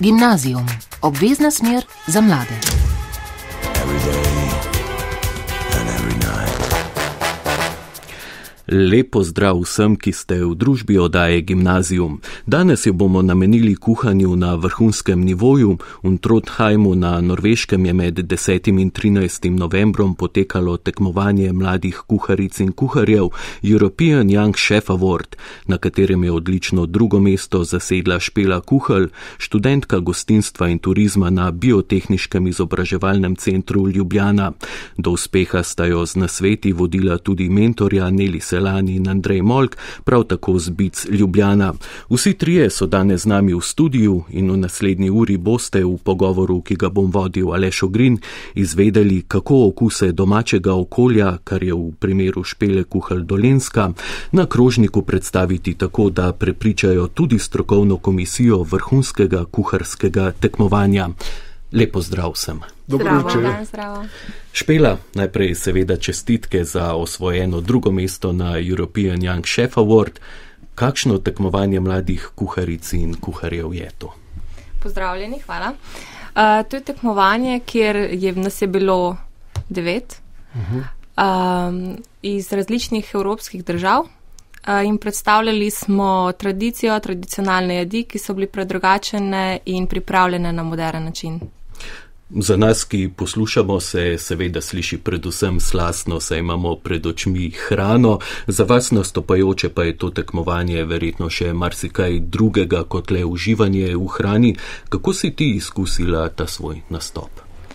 Gimnazijum, obvezna smer za mlade. Lepo zdrav vsem, ki ste v družbi oddaje Gimnazijum. Danes jo bomo namenili kuhanju na vrhunskem nivoju. V Trondheimu na Norveškem je med 10. in 13. novembrom potekalo tekmovanje mladih kuharic in kuharjev European Young Chef Award, na katerem je odlično drugo mesto zasedla Špela Kuhelj, študentka gostinstva in turizma na Biotehniškem izobraževalnem centru Ljubljana. Do uspeha sta jo z nasveti vodila tudi mentorja Neli Selani in Andrej Molk, prav tako z BIC Ljubljana. Vsi trije so danes z nami v studiu in v naslednji uri boste v pogovoru, ki ga bom vodil Aleš Ogrin, izvedeli, kako okuse domačega okolja, kar je v primeru Špele Kuhelj Dolenjska, na krožniku predstaviti tako, da prepričajo tudi strokovno komisijo vrhunskega kuharskega tekmovanja. Lepo zdrav vsem. Zdravo. Špela, najprej seveda čestitke za osvojeno drugo mesto na European Young Chef Award. Kakšno tekmovanje mladih kuharic in kuharjev je to? Pozdravljeni, hvala. To je tekmovanje, kjer nas je bilo 9 iz različnih evropskih držav in predstavljali smo tradicionalne jedi, ki so bili predrugačene in pripravljene na moderen način. Za nas, ki poslušamo, se seveda sliši predvsem slastno, saj imamo pred očmi hrano. Za vas nastopajoče pa je to tekmovanje verjetno še marsikaj drugega kot le uživanje v hrani. Kako si ti izkusila ta svoj nastop?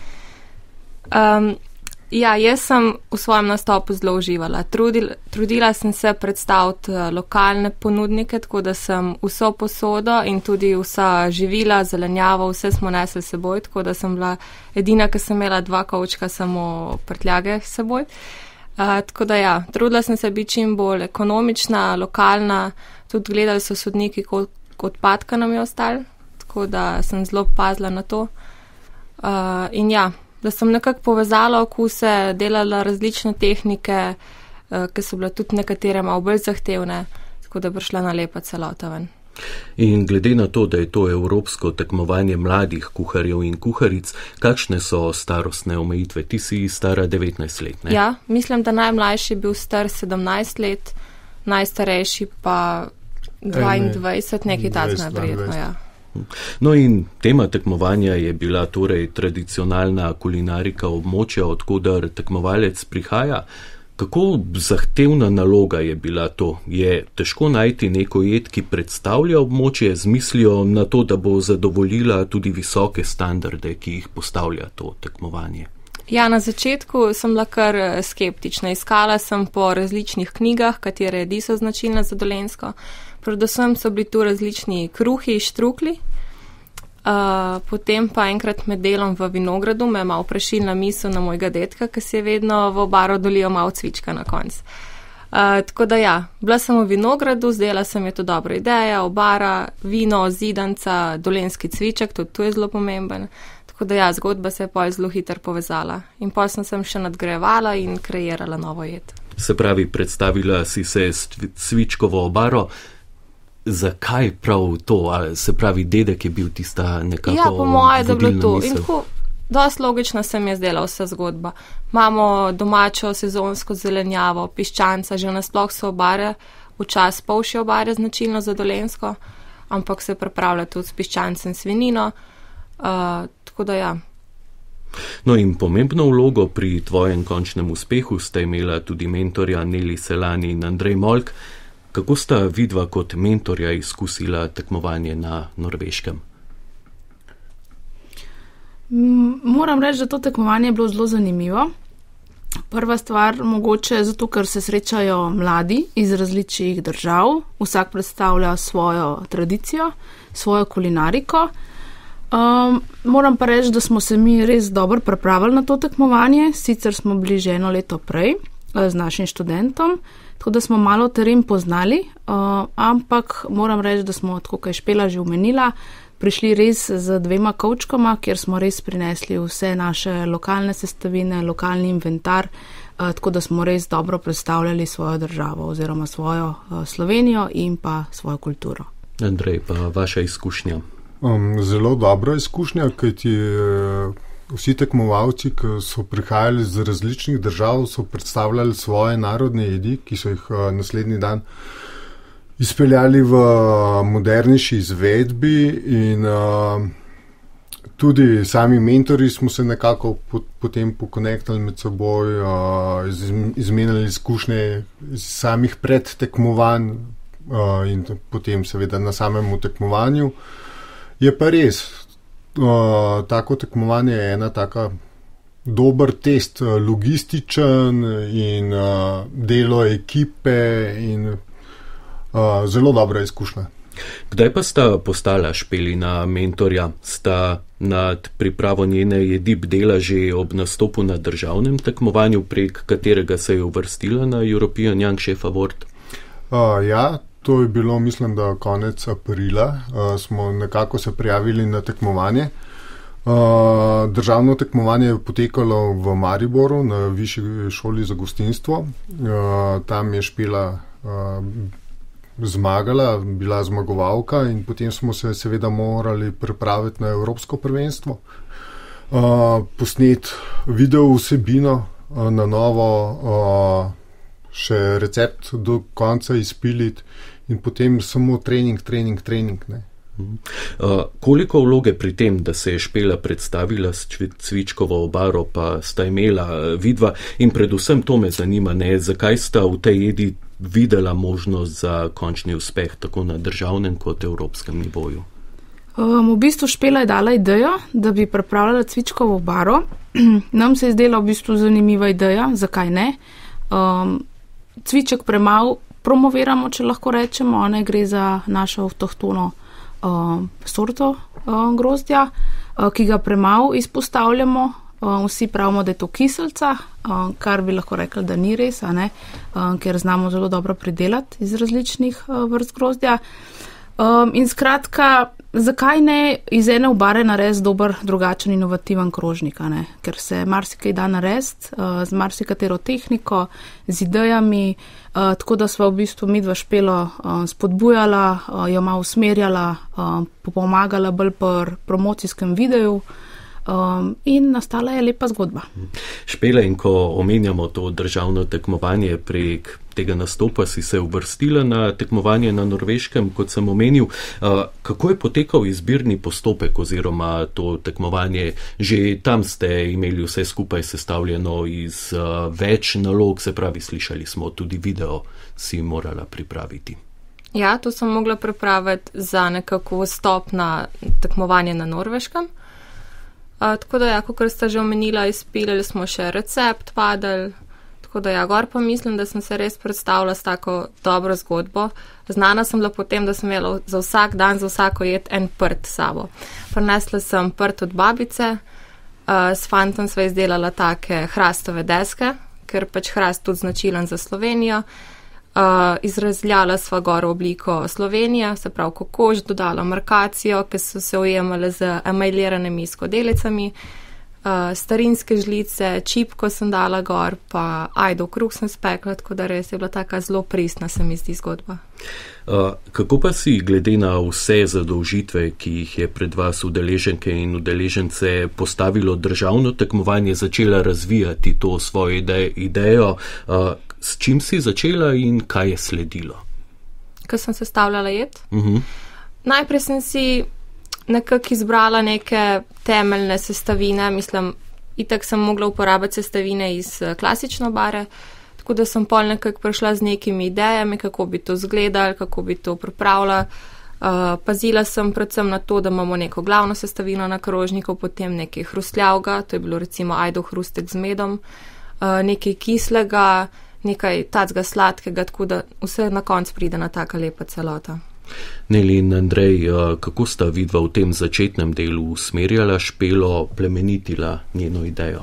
Jaz sem v svojem nastopu zelo uživala. Trudila sem se predstaviti lokalne ponudnike, tako da sem vso posodo in tudi vsa živila, zelenjavo, vse smo nesli s seboj, tako da sem bila edina, ki sem imela 2 kovčka samo prtljage s seboj. Tako da trudila sem se biti čim bolj ekonomična, lokalna, tudi gledali so sodniki, koliko odpadka nam je ostalo, tako da sem zelo pazila na to. Da sem nekako povezala okuse, delala različne tehnike, ki so bile tudi nekatere malo bolj zahtevne, tako da je prišla na lepa celota ven. In glede na to, da je to evropsko tekmovanje mladih kuharjev in kuharic, kakšne so starostne omejitve? Ti si stara 19 let, ne? Ja, mislim, da najmlajši je bil star 17 let, najstarejši pa 22, nekaj takega verjetno, ja. No in tema tekmovanja je bila torej tradicionalna kulinarika območja, odkudar tekmovalec prihaja. Kako zahtevna naloga je bila to? Je težko najti neko jed, ki predstavlja območje z mislijo na to, da bo zadovoljila tudi visoke standarde, ki jih postavlja to tekmovanje? Ja, na začetku sem bila kar skeptična. Iskala sem po različnih knjigah, katere jedi so značilne za Dolenjsko. Predvsem so bili tu različni kruhi, štrukli. Potem pa enkrat med delom v vinogradu me je malo prešilna misel na mojega dedka, ki si je vedno v obaro dolil malo cvička na koncu. Tako da bila sem v vinogradu, zdela se mi je to dobra ideja, obara, vino, zidanca, dolenjski cviček, tudi tu je zelo pomemben. Tako da zgodba se je pol zelo hitro povezala. In pol sem še nadgrajevala in kreirala novo jed. Se pravi, predstavila si se s cvičkovo obaro. Zakaj prav to? Se pravi, dedek je bil tista nekako vodilna misel? Ja, po moje, da je bilo to. In tako, dosti logično se mi je zdela vsa zgodba. Imamo domačo sezonsko zelenjavo, piščanca, že nasploh so obare, včasih polšje obare značilno za Dolenjsko, ampak se pripravlja tudi s piščancem svinino, tako da No in pomembno vlogo pri tvojem končnem uspehu sta imela tudi mentorja Neli Selani in Andrej Molk. Kako sta vidva kot mentorja izkusila tekmovanje na Norveškem? Moram reči, da to tekmovanje je bilo zelo zanimivo. Prva stvar mogoče zato, ker se srečajo mladi iz različnih držav, vsak predstavlja svojo tradicijo, svojo kulinariko. Moram pa reči, da smo se mi res dobro pripravili na to tekmovanje, sicer smo bili že 1 leto prej z našim študentom, tako da smo malo teren poznali, ampak moram reči, da smo, tako kot je Špela že omenila, prišli res z 2 kovčkoma, kjer smo res prinesli vse naše lokalne sestavine, lokalni inventar, tako da smo res dobro predstavljali svojo državo oziroma svojo Slovenijo in pa svojo kulturo. Andrej, pa vaša izkušnja? Zelo dobra izkušnja, kajti vsi tekmovalci, ki so prihajali z različnih držav, so predstavljali svoje narodne jedi, ki so jih naslednji dan izpeljali v modernejši izvedbi in tudi sami mentori smo se nekako potem pokonektali med seboj, izmenjali izkušnje iz samih predtekmovanj in potem seveda na samem tekmovanju. Je pa res, tako tekmovanje je ena taka dober test, logističen in delo ekipe in zelo dobra izkušnja. Kdaj pa sta postala Špelina mentorja? Sta nad pripravo njene jedi bdela že ob nastopu na državnem tekmovanju, prek katerega se je uvrstila na European Young Chef Award? Ja, to je bilo, mislim, da konec aprila. Smo nekako se prijavili na tekmovanje. Državno tekmovanje je potekalo v Mariboru na Višji šoli za gostinstvo. Tam je Špela zmagala, bila zmagovalka in potem smo se seveda morali pripraviti na Evropsko prvenstvo. Posnet video vsebino na novo, še recept do konca izpiliti in potem samo trening, ne. Koliko vloge pri tem, da se je Špela predstavila s cvičkovo obaro, pa sta imela vidva in predvsem to me zanima, ne, zakaj sta v tej jedi videla možnost za končni uspeh tako na državnem kot evropskem nivoju? V bistvu Špela je dala idejo, da bi pripravljala cvičkovo obaro. Nam se je zdela v bistvu zanimiva ideja, zakaj ne. Cviček premalo promoviramo, če lahko rečemo, ne, gre za našo avtohtono sorto grozdja, ki ga premalo izpostavljamo. Vsi pravimo, da je to kiselca, kar bi lahko rekli, da ni res, ker znamo zelo dobro pridelati iz različnih vrst grozdja. In skratka, zakaj ne iz ene obare narediti dober, drugačen, inovativen krožnik, ker se marsikaj da narediti z marsikatero tehniko, z idejami, tako da sva v bistvu midva Špelo spodbujala, jo malo usmerjala, pomagala bolj pri promocijskem videu. In nastala je lepa zgodba. Špela, in ko omenjamo to državno tekmovanje, prek tega nastopa si se uvrstila na tekmovanje na Norveškem, kot sem omenil. Kako je potekal izbirni postopek oziroma to tekmovanje? Že tam ste imeli vse skupaj sestavljeno iz več nalog, se pravi, slišali smo, tudi video si morala pripraviti. Ja, to sem mogla pripraviti za nekako vstop na tekmovanje na Norveškem. Tako da ja, kot ste že omenila, izpilili smo še recept, padel, tako da ja, gor pa mislim, da sem se res predstavila s tako dobro zgodbo. Znana sem bila potem, da sem imela za vsak dan, za vsako jed en prt s sabo. Prinesla sem prt od babice, s fantom sva izdelala take hrastove deske, ker pač hrast tudi značilen za Slovenijo. Izrazljala sva gor obliko Slovenije, se pravi kokoš, dodala markacijo, ki so se ujemale z emajliranimi skodelicami, starinske žlice, čipko sem dala gor, pa ajdo kruh sem spekla, tako da res je bila taka zelo pristna, se mi zdi zgodba. Kako pa si glede na vse zadolžitve, ki jih je pred vas udeleženke in udeležence postavilo državno tekmovanje, začela razvijati to svojo idejo? S čim si začela in kaj je sledilo? Ko sem sestavljala jed? Najprej sem si nekako izbrala neke temeljne sestavine, mislim, itak sem mogla uporabiti sestavine iz klasične obare, tako da sem pol nekako prišla z nekimi idejami, kako bi to izgledalo, kako bi to pripravila. Pazila sem predvsem na to, da imamo neko glavno sestavino na krožniku, potem nekaj hrustljavga, to je bilo recimo ajdo hrustek z medom, nekaj kislega, nekaj tacga sladkega, tako da vse na koncu pride na taka lepa celota. Neli in Andrej, kako sta vidva v tem začetnem delu usmerjala Špelo, plemenitila njeno idejo?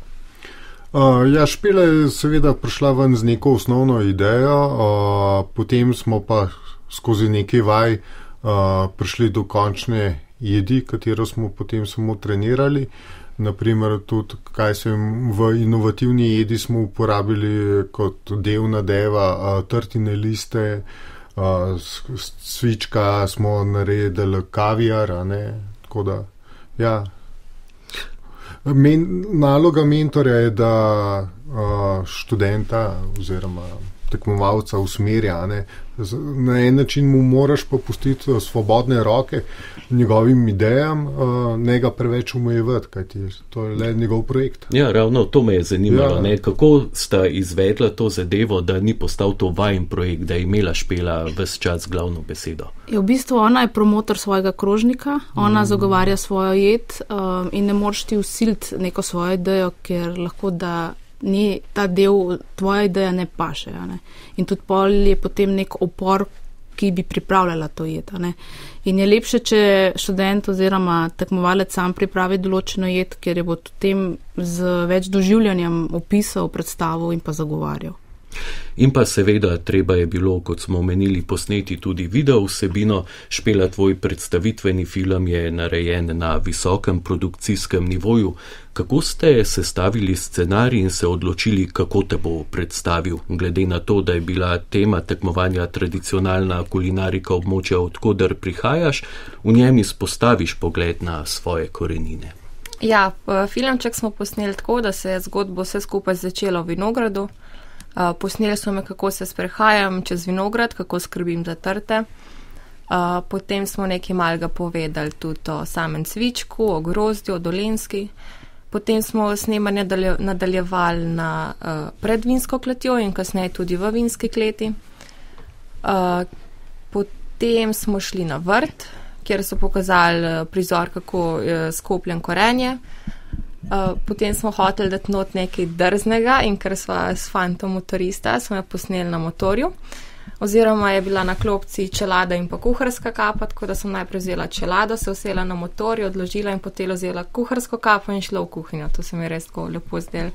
Ja, Špela je seveda prišla ven z neko osnovno idejo, potem smo pa skozi nekaj vaj prišli do končne jedi, katero smo potem samo trenirali. Naprimer, tudi kaj se v inovativni jedi smo uporabili kot del nadeva, trtine liste, Svička smo naredili kaviar, tako da, ja. Naloga mentorja je, da študenta oziroma tekmovalca usmerja. Na en način mu moraš pa pustiti svobodne roke njegovim idejam, ne ga preveč omejevati, kajti to je le njegov projekt. Ja, ravno to me je zanimalo. Kako sta izvedla to zadevo, da ni postal to vajin projekt, da je imela Špela ves čas glavno besedo? V bistvu ona je promotor svojega krožnika, ona zagovarja svojo jed in ne moreš ti vsiliti neko svojo idejo, ker lahko da ni ta del, tvoja ideja ne paše. In tudi pol je potem nek opor, ki bi pripravljala to jed. In je lepše, če študent oziroma tekmovalec sam pripravi določeno jed, ker je bo potem z več doživljanjem opisal, predstavil in pa zagovarjal. In pa seveda treba je bilo, kot smo omenili, posneti tudi video vsebino. Špela, tvoj predstavitveni film je narejen na visokem produkcijskem nivoju. Kako ste sestavili scenarij in se odločili, kako te bo predstavil, glede na to, da je bila tema tekmovanja tradicionalna kulinarika območja, odkoder prihajaš, v njem izpostaviš pogled na svoje korenine? Ja, filmček smo posneli tako, da se je zgodbo vse skupaj začelo v vinogradu. Posneli smo me, kako se sprehajam čez vinograd, kako skrbim za trte. Potem smo nekaj malega povedali tudi o samem cvičku, o grozdju, o dolenski. Potem smo snemanje nadaljevali na predvinsko kletjo in kasneje tudi v vinski kleti. Potem smo šli na vrt, kjer so pokazali prizor, kako je skopljen korenje. Potem smo hoteli dati not nekaj drznega in ker sva s fantom motorista, smo jo posneli na motorju. Oziroma je bila na klopci čelada in pa kuharska kapa, tako da sem najprej vzela čelado, se usela na motorju, odložila in potem vzela kuharsko kapo in šla v kuhinjo. To se mi je res tako lepo zdelo.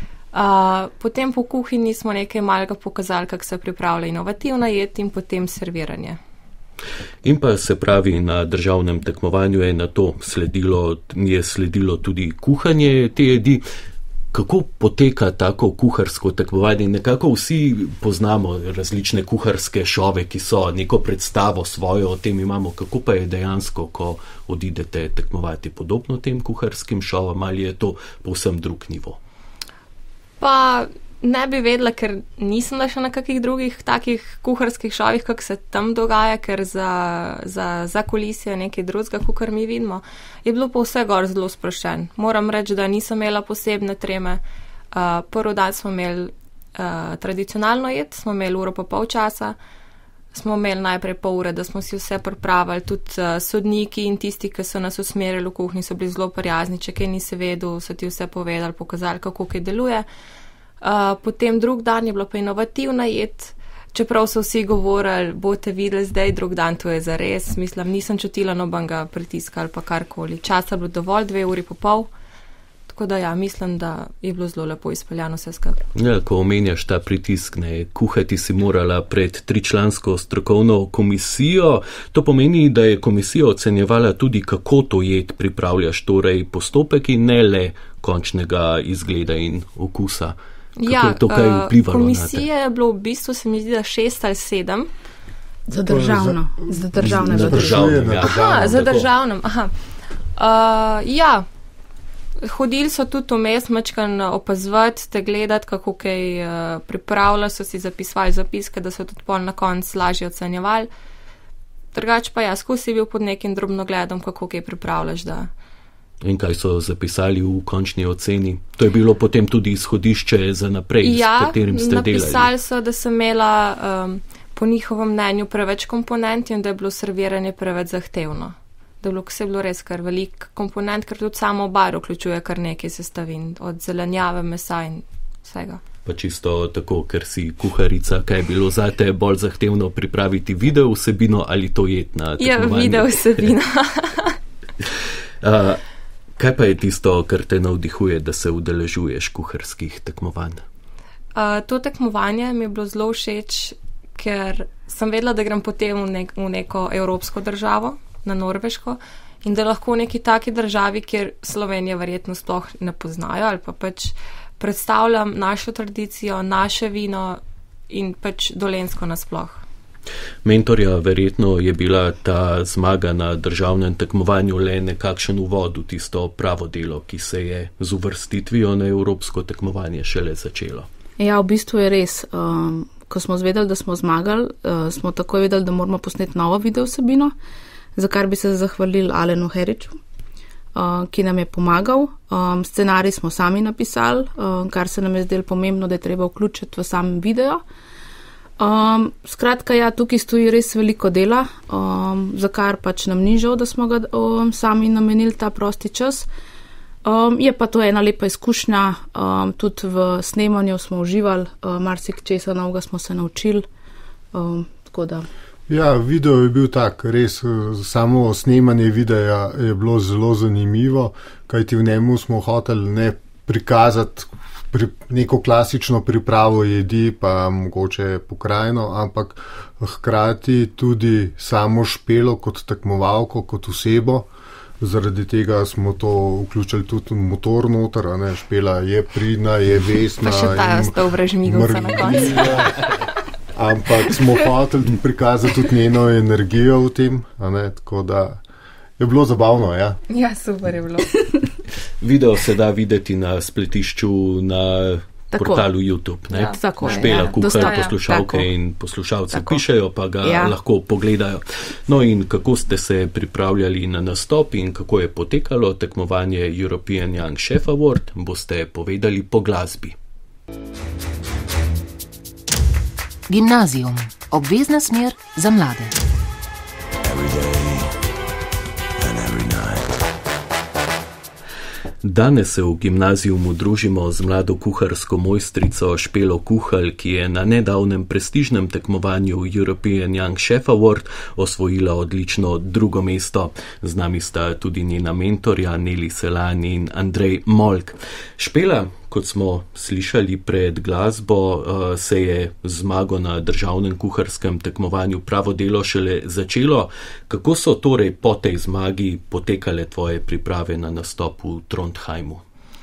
Potem po kuhinji smo nekaj malega pokazali, kako se pripravlja inovativna jed in potem serviranje. In pa se pravi, na državnem tekmovanju je na to sledilo tudi kuhanje te jedi. Kako poteka tako kuharsko tekmovanje? Nekako vsi poznamo različne kuharske šove, ki so neko predstavo svojo o tem imamo. Kako pa je dejansko, ko odidete tekmovati, podobno tem kuharskim šovom, ali je to povsem drug nivo? Pa ne bi vedela, ker nisem še na kakih drugih takih kuharskih šovih, kako se tam dogaja, ker za kulisje nekaj drugega, kakor mi vidimo. Je bilo pa vse gor zelo sproščen. Moram reči, da nisem imela posebne treme. Prvi dan smo imeli tradicionalno jed, smo imeli uro pa pol časa, smo imeli najprej pol ure, da smo si vse pripravili, tudi sodniki in tisti, ki so nas usmerili v kuhinji, so bili zelo prijazni, če kaj nisi vedel, so ti vse povedali, pokazali, kako kaj deluje. Potem drug dan je bila pa inovativna jed, čeprav so vsi govorili, boste videli zdaj, drug dan to je zares, mislim, nisem čutila nobenega pritiska ali pa karkoli. Časa je bilo dovolj, 2 uri pa pol, tako da ja, mislim, da je bilo zelo lepo izpeljano vse skupaj. Ja, ko omenjaš ta pritisk, kuhati si morala pred 3-člansko strokovno komisijo, to pomeni, da je komisija ocenjevala tudi, kako to jed pripravljaš, torej postopek in ne le končnega izgleda in okusa. Kako je to kaj vplivalo na te? Komisije je bilo v bistvu, se mi zdi, da 6 ali 7. Za državno. Za državnem. Ja, hodili so tudi vmes mačkan opazovati, te gledati, kako kaj pripravljajo, so si zapisvali zapiske, da so tudi pol na koncu lažje ocenjevali. Drugače pa ja, skozi bil pod nekim drobnogledom, kako kaj pripravljaš, da. In kaj so zapisali v končni oceni? To je bilo potem tudi izhodišče za naprej, s katerim ste delali. Ja, napisali so, da sem imela po njihovem mnenju preveč komponent in da je bilo serviranje preveč zahtevno. Da je bilo res kar velik komponent, ker tudi samo bar vključuje kar nekaj sestavin, od zelenjave, mesa in vsega. Pa čisto tako, ker si kuharica, kaj je bilo zate bolj zahtevno pripraviti video vsebino ali to jed na tekmovanju? Ja, video vsebino. Kaj pa je tisto, kar te navdihuje, da se udeležuješ kuharskih tekmovanj? To tekmovanje mi je bilo zelo všeč, ker sem vedela, da grem potem v neko evropsko državo, na Norveško, in da lahko v neki taki državi, kjer Slovenije verjetno sploh ne poznajo, ali pa pač predstavljam našo tradicijo, naše vino in pač dolensko nasploh. Mentorja, verjetno je bila ta zmaga na državnem tekmovanju le nekakšen uvod v tisto pravo delo, ki se je z uvrstitvijo na evropsko tekmovanje šele začelo. Ja, v bistvu je res. Ko smo zvedeli, da smo zmagali, smo takoj vedeli, da moramo posneti novo videovsebino, za kar bi se zahvalili Alenu Heriču, ki nam je pomagal. Scenarij smo sami napisali, kar se nam je zdelo pomembno, da je treba vključiti v sam video. Skratka, ja, tukaj stoji res veliko dela, za kar pač nam ni žal, da smo ga sami namenili ta prosti čas. Je pa to ena lepa izkušnja, tudi v snemanju smo uživali, marsikčesa novega smo se naučili, tako da. Ja, video je bil tak, res samo snemanje videa je bilo zelo zanimivo, kajti v njemu smo hoteli ne prikazati neko klasično pripravo jedi, pa mogoče pokrajino, ampak hkrati tudi samo Špelo kot tekmovalko, kot osebo. Zaradi tega smo to vključili tudi motor noter, ne? Špela je pridna, je vesna. Pa še ta ostal vražmigulca na koncu. Ampak smo hoteli prikazati tudi njeno energijo v tem, ne? Tako da je bilo zabavno, ja. Ja, super je bilo. Video se da videti na spletišču na portalu YouTube. Ne? Ja, tako, Špela, ja. Kuhar, poslušalke in poslušalci tako pišejo, pa ga lahko pogledajo. No in kako ste se pripravljali na nastop in kako je potekalo tekmovanje European Young Chef Award, boste povedali po glasbi. Gimnazijum. Obvezna smer za mlade. Danes se v gimnazijumu družimo z mlado kuharsko mojstrico Špelo Kuhalj, ki je na nedavnem prestižnem tekmovanju European Young Chef Award osvojila odlično drugo mesto. Z nami sta tudi njena mentorja Neli Selan in Andrej Molk. Špela, kot smo slišali pred glasbo, se je zmago na državnem kuharskem tekmovanju pravo delo šele začelo. Kako so torej po tej zmagi potekale tvoje priprave na nastop v Trondheimu?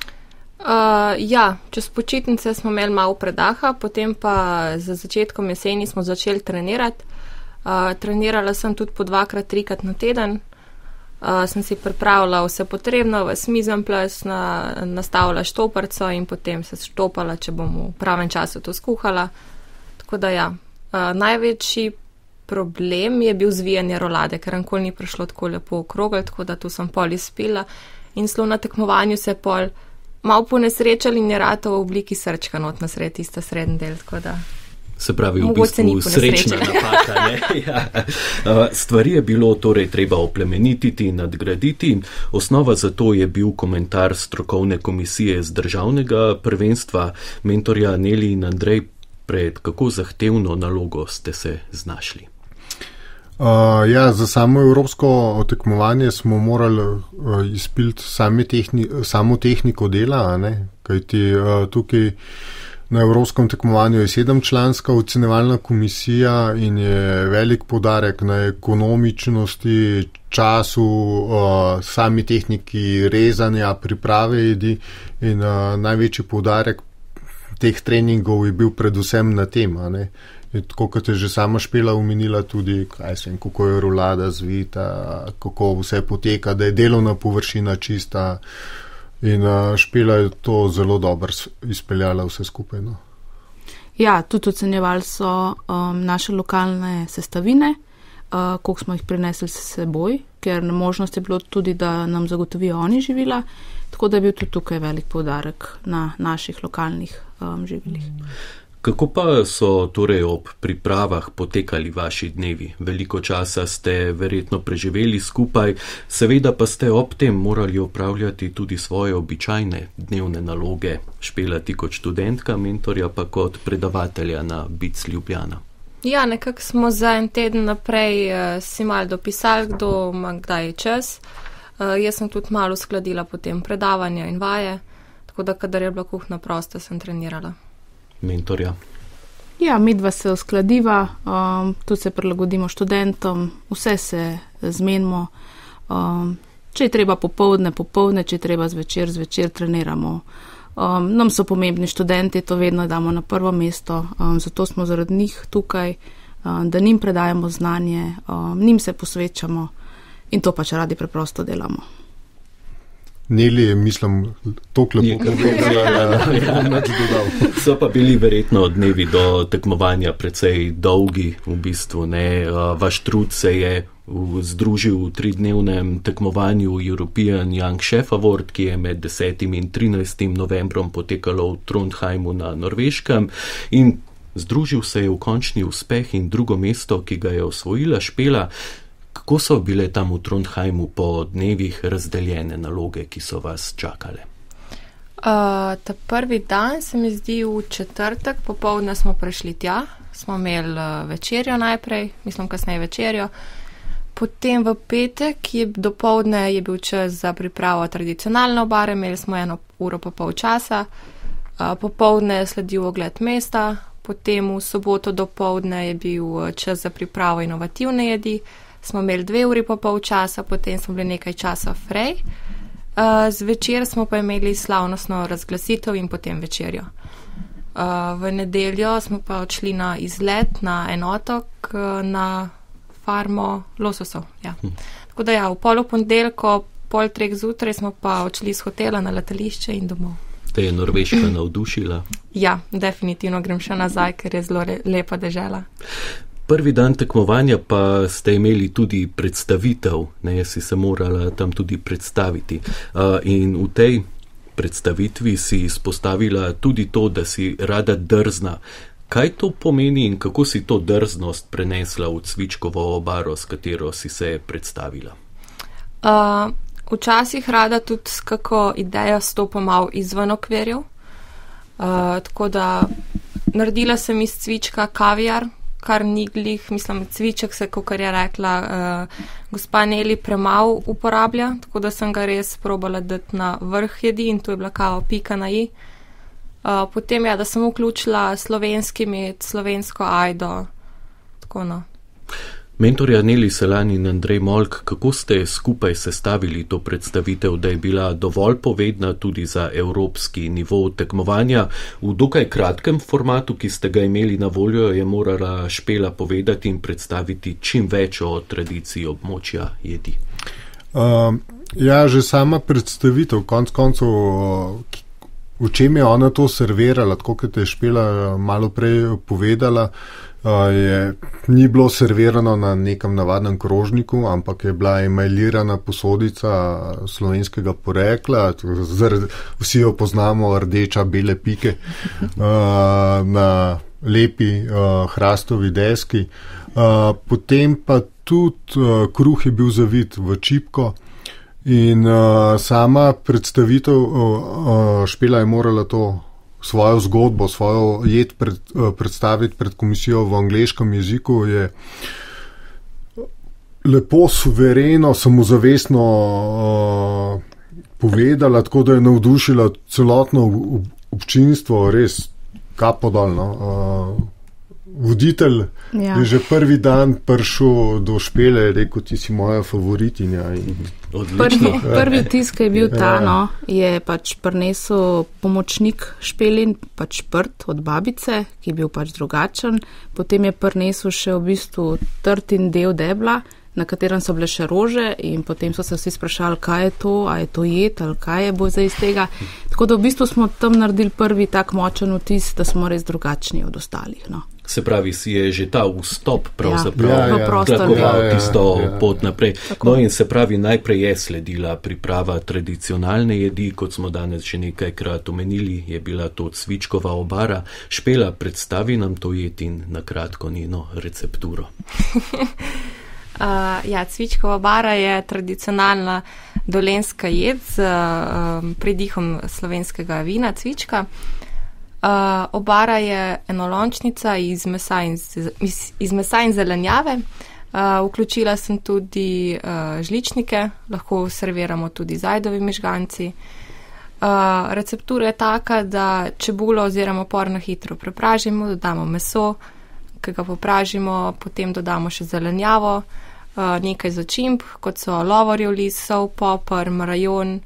Ja, čez počitnice smo imeli malo predaha, potem pa za začetkom jeseni smo začeli trenirati. Trenirala sem tudi po 2-3 na teden. Sem si pripravila vse potrebno, v mizenples, nastavila štoparco in potem se štopala, če bom v pravem času to skuhala. Tako da ja, največji problem je bil zvijanje rolade, ker nikoli ni prišlo tako lepo okrogel, tako da tu sem pol izpila in slo na tekmovanju se pol malo ponesrečali in je rato v obliki srčka not na sred, tista srednji del, tako da. Se pravi, v bistvu srečna napaka, ne? Ja. Stvari je bilo torej treba oplemenititi in nadgraditi. Osnova za to je bil komentar strokovne komisije z državnega prvenstva. Mentorja Neli in Andrej, pred kako zahtevno nalogo ste se znašli? Ja, za samo evropsko tekmovanje smo morali izpiliti samo tehniko dela, ne? Kajti tukaj na evropskem tekmovanju je 7-članska ocenjevalna komisija in je velik poudarek na ekonomičnosti, času, sami tehniki rezanja, priprave jedi in največji poudarek teh treningov je bil predvsem na tem, ne? Tako kot je že sama Špela omenila tudi, kako je rolada zvita, kako vse poteka, da je delovna površina čista. In Špela je to zelo dobro izpeljala vse skupaj. No. Ja, tudi ocenjevali so naše lokalne sestavine, koliko smo jih prinesli s seboj, ker možnost je bilo tudi, da nam zagotovijo oni živila, tako da je bil tudi tukaj velik poudarek na naših lokalnih živilih. Kako pa so torej ob pripravah potekali vaši dnevi? Veliko časa ste verjetno preživeli skupaj, seveda pa ste ob tem morali opravljati tudi svoje običajne dnevne naloge, Špela ti kot študentka, mentorja pa kot predavatelja na BIC Ljubljana. Ja, nekako smo za en teden naprej si malo dopisali, kdo ima kdaj čas. Jaz sem tudi malo uskladila potem predavanja in vaje, tako da kadar je bila kuhna prosta, sem trenirala. Mentorja. Ja, midva se uskladiva, tudi se prilagodimo študentom, vse se zmenimo. Če je treba popoldne, če je treba zvečer treniramo. Nam so pomembni študenti, to vedno damo na prvo mesto, zato smo zaradi njih tukaj, da njim predajamo znanje, njim se posvečamo in to pač radi preprosto delamo. Neli je, mislim, toliko lepo povedala. So pa bili verjetno dnevi do tekmovanja precej dolgi, v bistvu, ne. Vaš trud se je združil v 3-dnevnem tekmovanju European Young Chef Award, ki je med 10. in 13. novembrom potekalo v Trondheimu na Norveškem, in združil se je v končni uspeh in drugo mesto, ki ga je osvojila Špela. Kako so bile tam v Trondheimu po dnevih razdeljene naloge, ki so vas čakale? Ta prvi dan se mi zdi v četrtek, popoldne smo prišli tja, smo imeli večerjo najprej, mislim kasneje večerjo, potem v petek dopoldne je bil čas za pripravo tradicionalne obare, imeli smo 1 uro pa pol časa, popoldne je sledil ogled mesta, potem v soboto dopoldne je bil čas za pripravo inovativne jedi, smo imeli 2 uri pa pol časa, potem smo bili nekaj časa frej. Zvečer smo pa imeli slavnostno razglasitev in potem večerjo. V nedeljo smo pa odšli na izlet na en otok, na farmo lososov. Ja. Tako da ja, v pol ponedeljko, 2:30 zjutraj smo pa odšli z hotela na letališče in domov. Te je Norveška navdušila? Ja, definitivno grem še nazaj, ker je zelo lepa dežela. Prvi dan tekmovanja pa ste imeli tudi predstavitev, ne, si se morala tam tudi predstaviti. In v tej predstavitvi si izpostavila tudi to, da si rada drzna. Kaj to pomeni in kako si to drznost prenesla v cvičkovo obaro, s katero si se predstavila? Včasih rada tudi s kako idejo stopam malo izven okvirjev. Tako da naredila sem iz cvička kaviar, kar ni glih, mislim, cviček se, kakor je rekla gospa Neli, premalo uporablja, tako da sem ga res probala dati na vrh jedi in to je bila kao pika na i. Potem da sem vključila slovenski med, slovensko ajdo, tako no. Mentorja Neli Selan in Andrej Molk, kako ste skupaj sestavili to predstavitev, da je bila dovolj povedna tudi za evropski nivo tekmovanja? V dokaj kratkem formatu, ki ste ga imeli na voljo, je morala Špela povedati in predstaviti čim več o tradiciji območja jedi. Ja, že sama predstavitev, konec koncev, v čem je ona to servirala, tako kot je Špela malo prej povedala, ni bilo servirano na nekem navadnem krožniku, ampak je bila emailirana posodica slovenskega porekla, vsi jo poznamo, rdeča, bele pike, na lepi hrastovi deski. Potem pa tudi kruh je bil zavit v čipko in sama predstavitev, Špela je morala to svojo zgodbo, svojo jed predstaviti pred komisijo v angleškem jeziku, je lepo, suvereno, samozavestno povedala, tako da je navdušila celotno občinstvo, res kapo dol, no. Voditelj je že prvi dan prišel do Špele, rekel, ti si moja favoritinja. Prvi vtis, ki je bil ta, no, je pač prinesel pomočnik Špelin, pač prt od babice, ki je bil pač drugačen. Potem je prinesel še v bistvu trtin del debla, na katerem so bile še rože in potem so se vsi sprašali, kaj je to, a je to jed ali kaj je bo zdaj iz tega. Tako da v bistvu smo tam naredili prvi tak močen vtis, da smo res drugačni od ostalih, no. Se pravi, si je že ta vstop pravzaprav tlakoval tisto pot naprej. Tako. No in se pravi, najprej je sledila priprava tradicionalne jedi, kot smo danes že nekajkrat omenili, je bila to cvičkova obara. Špela, predstavi nam to jed in na kratko njeno recepturo. Cvičkova obara je tradicionalna dolenjska jed z pridihom slovenskega vina cvička. Obara je enolončnica iz mesa in zelenjave. Vključila sem tudi žličnike, lahko serviramo tudi z ajdovimi žganci. Receptura je taka, da čebulo oziroma por na hitro prepražimo, dodamo meso, ki ga popražimo, potem dodamo še zelenjavo, nekaj začimb, kot so lovorjev list, sol, poper, marajon,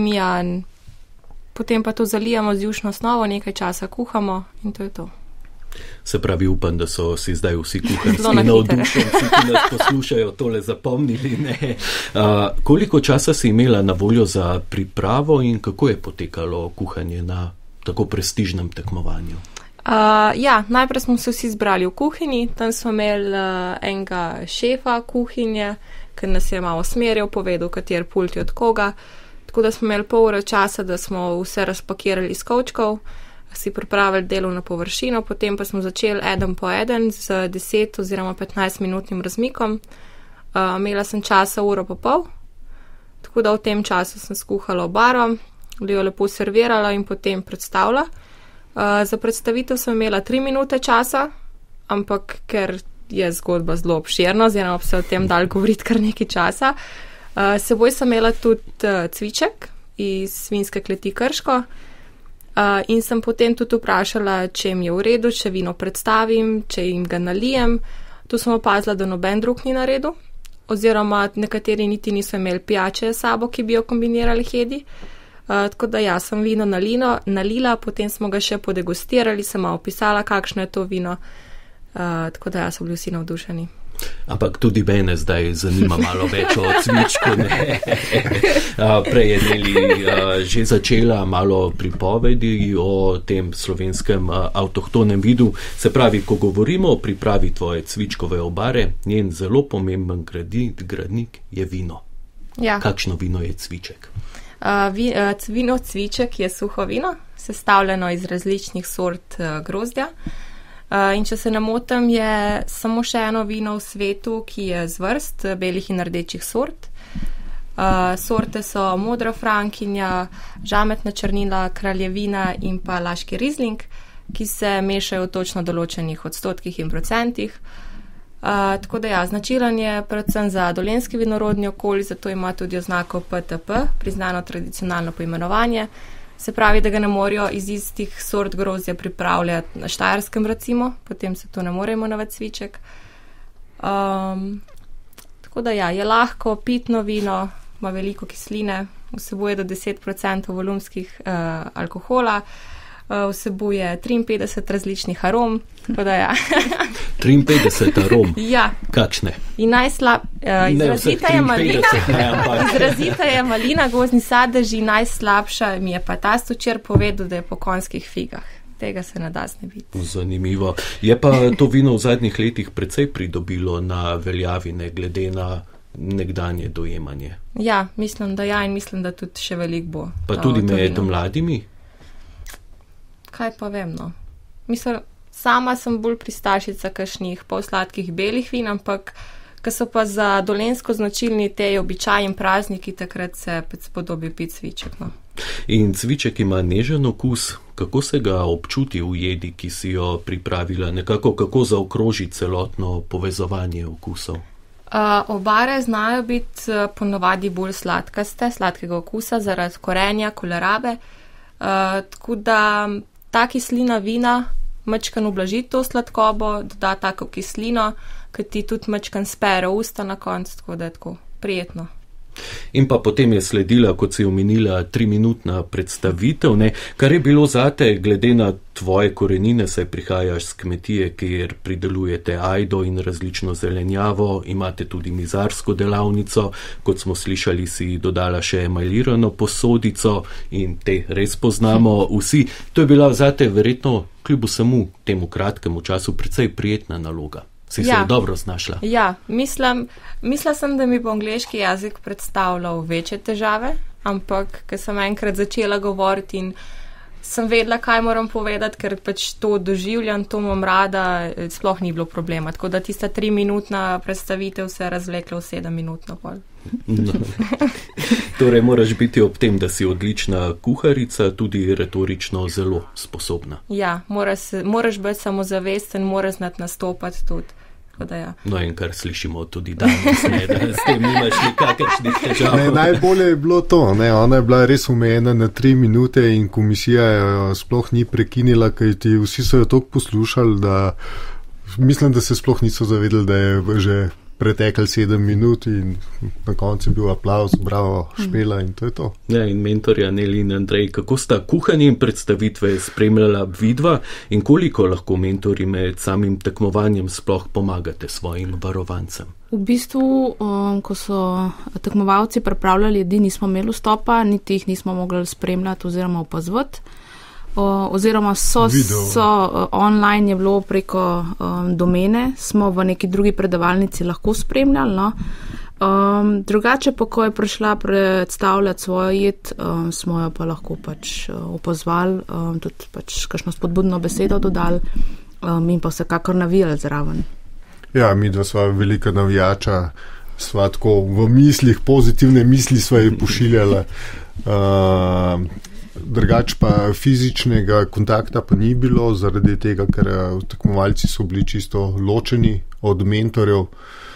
timijan. Potem pa to zalijamo z jušno osnovo, nekaj časa kuhamo in to je to. Se pravi, upam, da so si zdaj vsi kuharski navdušenci, ki nas poslušajo, tole zapomnili. Ne? Koliko časa si imela na voljo za pripravo in kako je potekalo kuhanje na tako prestižnem tekmovanju? Najprej smo se vsi zbrali v kuhinji, tam smo imeli enega šefa kuhinje, ki nas je malo smeril, povedal, kater pult je od koga. Tako da smo imeli pol ure časa, da smo vse razpakirali iz kovčkov, si pripravili delovno površino, potem pa smo začeli eden po eden z 10 oziroma 15 minutnim razmikom. Imela sem časa uro pa pol, tako da v tem času sem skuhala obaro, jo lepo servirala in potem predstavila. Za predstavitev sem imela 3 minute časa, ampak ker je zgodba zelo obširna, oziroma se o tem dal govoriti kar nekaj časa. Seboj sem imela tudi cviček iz svinjske kleti Krško in sem potem tudi vprašala, če mi je v redu, če vino predstavim, če jim ga nalijem. Tu sem opazila, da noben drug ni na redu, oziroma nekateri niti niso imeli pijače s sabo, ki bi jo kombinirali jedi. Tako da sem vino nalila, potem smo ga še podegustirali, sem malo opisala, kakšno je to vino, tako da so bili vsi navdušeni. Ampak tudi mene zdaj zanima malo več o cvičku. Prej je Neli že začela malo pripovedi o tem slovenskem avtohtonem vidu. Se pravi, ko govorimo o pripravi tvoje cvičkove obare, njen zelo pomemben gradnik je vino. Ja. Kakšno vino je cviček? Vino cviček je suho vino, sestavljeno iz različnih sort grozdja. In če se ne motim, je samo še eno vino v svetu, ki je z vrst belih in rdečih sort. Sorte so modra frankinja, žametna črnila, kraljevina in pa laški rizling, ki se mešajo v točno določenih odstotkih in procentih. Tako da značilen je predvsem za dolenjski vinorodni okolj, zato ima tudi oznako PTP, priznano tradicionalno poimenovanje. Se pravi, da ga ne morejo iz istih sort grozdja pripravljati na Štajerskem recimo, potem se to ne more imenovati cviček. Tako da je lahko, pitno vino, ima veliko kisline, vsebuje do 10% volumskih alkohola, vsebuje 53 različnih arom, tako da 53 arom? Ja. Kakšne? In izrazita je malina, gozdni sadeži, najslabša mi je pa ta stočer povedal, da je po konjskih figah. Tega se ne da znebiti. Zanimivo. Je pa to vino v zadnjih letih precej pridobilo na veljavine, glede na nekdanje dojemanje. Ja, mislim, da in mislim, da tudi še veliko bo. Pa tudi med mladimi? Kaj pa vem, no. Mislim, sama sem bolj pristašica kakšnih polsladkih belih vin, ampak ko so pa za dolenjsko značilni te običaji in prazniki, takrat se spodobi piti cviček, no. In cviček ima nežen okus, kako se ga občuti v jedi, ki si jo pripravila, nekako kako zaokroži celotno povezovanje okusov? Obare znajo biti ponovadi bolj sladkaste, sladkega okusa zaradi korenja, kolerabe, tako da ta kislina vina mačkan ublaži to sladkobo, doda tako kislino, ki ti tudi mačkan spere usta na koncu, tako da je tako prijetno. In pa potem je sledila, kot si omenila, 3-minutna predstavitev, ne? Kar je bilo zate, glede na tvoje korenine, saj prihajaš z kmetije, kjer pridelujete ajdo in različno zelenjavo, imate tudi mizarsko delavnico, kot smo slišali, si dodala še emajlirano posodico in te res poznamo vsi. To je bila zate verjetno kljub vsemu temu kratkemu času precej prijetna naloga. Si se dobro znašla? Ja, mislila sem, da mi bo angleški jezik predstavljal večje težave, ampak ko sem enkrat začela govoriti in sem vedela, kaj moram povedati, ker pač to doživljam, to imam rada, sploh ni bilo problema. Tako da tista 3-minutna predstavitev se je razvlekla v 7-minutno pol. No. Torej moraš biti ob tem, da si odlična kuharica, tudi retorično zelo sposobna. Ja, moraš biti samozavesten, moraš znati nastopati tudi. No in kar slišimo tudi danes, da s tem nimaš nikakršnih težav. Najbolje je bilo to, ona je bila res omejena na 3 minute in komisija jo sploh ni prekinila, kajti vsi so jo toliko poslušali, da mislim, da se sploh niso zavedali, da je že pretekli 7 minut in na koncu je bil aplavz, bravo, Špela in to je to. Ja, in mentorja Neli in Andrej, kako sta kuhanje in predstavitve spremljala vidva in koliko lahko mentori med samim tekmovanjem sploh pomagate svojim varovancem? V bistvu, ko so tekmovalci pripravljali jedi, nismo imeli vstopa, niti jih nismo mogli spremljati oziroma opazovati. Oziroma so online je bilo preko domene, smo v neki drugi predavalnici lahko spremljali. No. Drugače pa, ko je prišla predstavljati svojo jed, smo jo pa lahko pač opazovali, tudi pač kakšno spodbudno besedo dodali in pa vsekakor navijali zraven. Ja, mi dva sva velika navijača, sva tako v mislih, pozitivne misli sva je pošiljala. Drugač pa fizičnega kontakta pa ni bilo, zaradi tega, ker tekmovalci so bili čisto ločeni od mentorjev.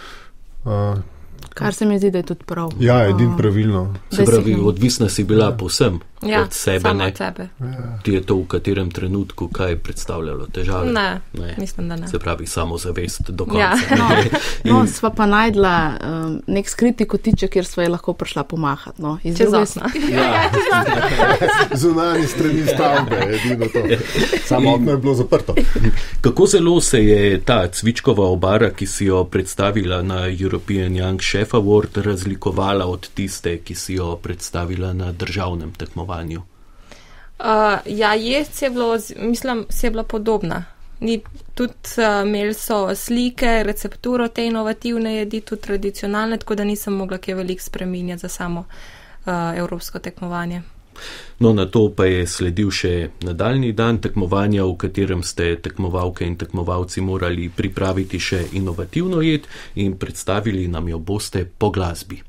Kar se mi zdi, da je tudi prav. Ja, edin pravilno. Se pravi, odvisna si bila povsem od sebe, samo ne? od sebe. Ja. Ti je to v katerem trenutku kaj predstavljalo težave? Ne, mislim, da ne. Se pravi, samozavest do konca. Ja. No, sva pa najdla nek skriti kotiček, kjer sva je lahko prišla pomahati. No. Čez okno. Ja. Zunanje strani stavbe, edino to. Samo okno je bilo zaprto. Kako zelo se je ta cvičkova obara, ki si jo predstavila na European Young Chef Award, razlikovala od tiste, ki si jo predstavila na državnem tekmovanju? Ja, jed je bilo, mislim, se je bila podobna. Tudi imeli so slike, recepturo te inovativne jedi, tudi tradicionalne, tako da nisem mogla kaj veliko spreminjati za samo evropsko tekmovanje. No, na to pa je sledil še nadaljni dan tekmovanja, v katerem ste tekmovalke in tekmovalci morali pripraviti še inovativno jed in predstavili nam jo boste po glasbi.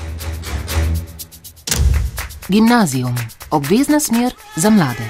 Gimnazijum. Obvezna smer za mlade.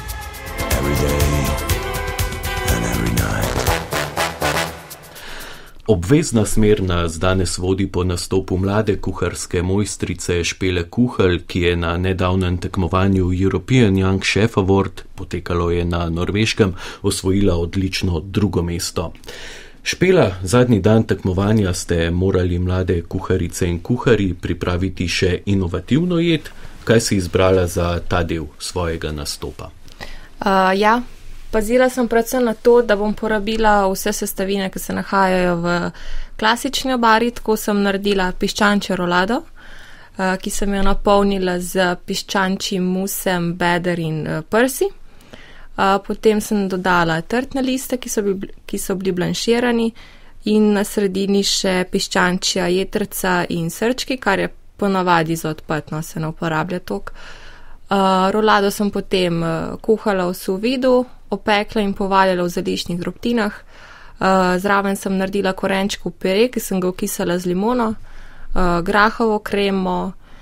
Obvezna smer nas danes vodi po nastopu mlade kuharske mojstrice Špele Kuhelj, ki je na nedavnem tekmovanju European Young Chef Award, potekalo je na Norveškem, osvojila odlično drugo mesto. Špela, zadnji dan tekmovanja ste morali mlade kuharice in kuharji pripraviti še inovativno jed. Kaj si izbrala za ta del svojega nastopa? Ja, pazila sem predvsem na to, da bom porabila vse sestavine, ki se nahajajo v klasični obari. Tako sem naredila piščančjo rolado, ki sem jo napolnila z piščančjim musem, beder in prsi. Potem sem dodala trtne liste, ki so bili blanširani, in na sredini še piščančja jetrca in srčki, kar je ponavadi za odprt, no, se ne uporablja toliko. Rolado sem potem kuhala v sous vidu, opekla in povaljala v zeliščnih drobtinah. Zraven sem naredila korenčkov pire, ki sem ga okisala z limono, grahovo kremo,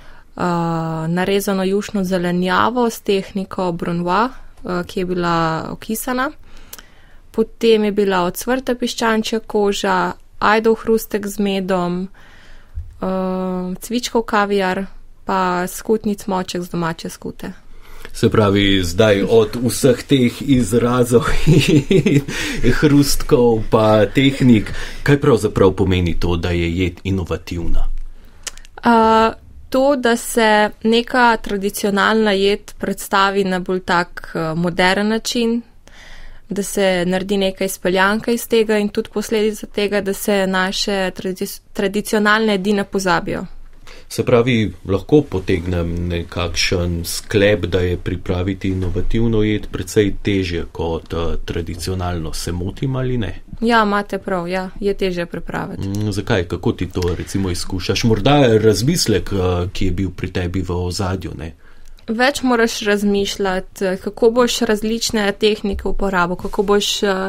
narezano jušno zelenjavo s tehniko brunoise, ki je bila okisana. Potem je bila ocvrta piščančja koža, ajdov hrustek z medom, cvičkov kaviar, pa skutnic moček z domače skute. Se pravi, zdaj od vseh teh izrazov in hrustkov pa tehnik, kaj pravzaprav pomeni to, da je jed inovativna? To, da se neka tradicionalna jed predstavi na bolj tak moderen način, da se naredi nekaj speljanka iz tega in tudi posledica tega, da se naše tradicionalne jedi ne pozabijo. Se pravi, lahko potegnem nekakšen sklep, da je pripraviti inovativno jed precej težje kot tradicionalno. Se motim ali ne? Ja, imate prav, ja, je težje pripraviti. Zakaj? Kako ti to recimo izkušaš? Morda razmislek, ki je bil pri tebi v ozadju, ne? Več moraš razmišljati, kako boš različne tehnike uporabil, kako boš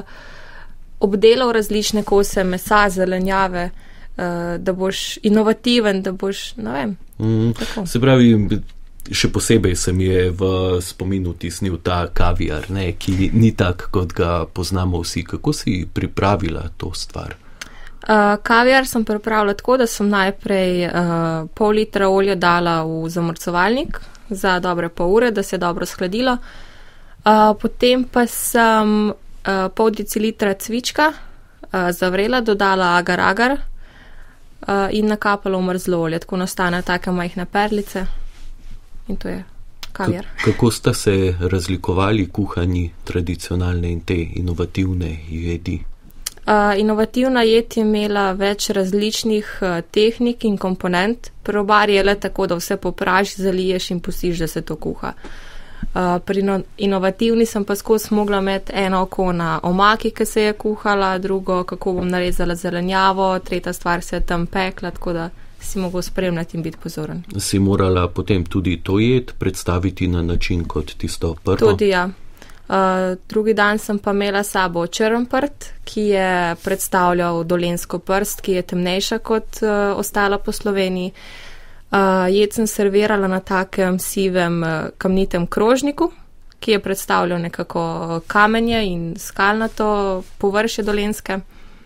obdelal različne kose mesa, zelenjave, da boš inovativen, da boš, ne vem. Se pravi, še posebej se mi je v spominu tisnil ta kaviar, ne, ki ni tak, kot ga poznamo vsi. Kako si pripravila to stvar? Kaviar sem pripravila tako, da sem najprej pol litra olja dala v zamrcovalnik za dobre pol ure, da se je dobro shladilo. Potem pa sem pol decilitra cvička zavrela, dodala agar-agar, in nakapalo mrzlo olje, tako nastane take majhne perlice in to je kaviar. Kako sta se razlikovali kuhanji tradicionalne in te inovativne jedi? Inovativna jed je imela več različnih tehnik in komponent. Probar je le tako, da vse popražiš, zaliješ in pustiš, da se to kuha. Pri inovativni sem pa skozi mogla imeti eno oko na omaki, ki se je kuhala, drugo, kako bom narezala zelenjavo, tretja stvar se je tam pekla, tako da si mogel spremljati in biti pozoren. Si morala potem tudi to jed predstaviti na način kot tisto prvo? Tudi ja. Drugi dan sem pa imela sabo črn prt, ki je predstavljal dolenjsko prst, ki je temnejša kot ostala po Sloveniji. Jed sem servirala na takem sivem kamnitem krožniku, ki je predstavljal nekako kamenje in skalnato površje dolenjske.